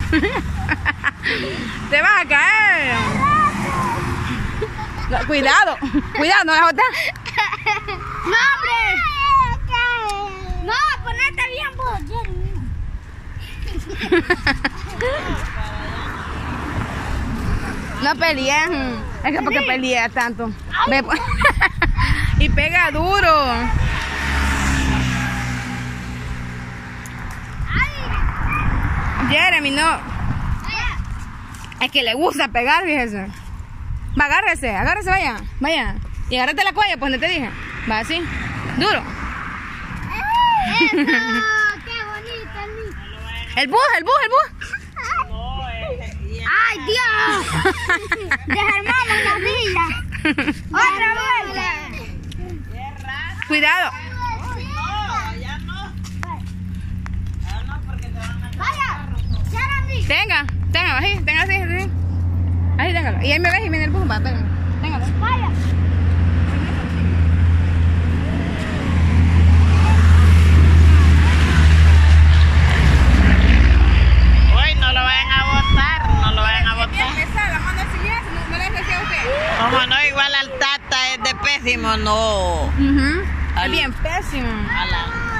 Te vas a caer. Cuidado, cuidado, no la botas. ¡No, hombre! ¡No, ponete bien vos! No peleen. Es que porque pelea tanto. Ve, y pega duro. Jeremy, no. Es que le gusta pegar, fíjese. Va, agárrese, vaya. Vaya. Y agárrate la cuella, pues donde te dije. Va así. Duro. ¡Eso! ¡Qué bonito! El bus. ¡Ay, Dios! Desarmamos la silla. ¡Otra vuelta! Cuidado. ¡Vaya! ¡Jeremy! Tenga, así. Ahí, téngalo. Y ahí me ves y viene el bus, va, téngalo. ¡Vaya! No lo vayan a botar. Como no, igual al Tata es de pésimo, no. Es bien pésimo. A la...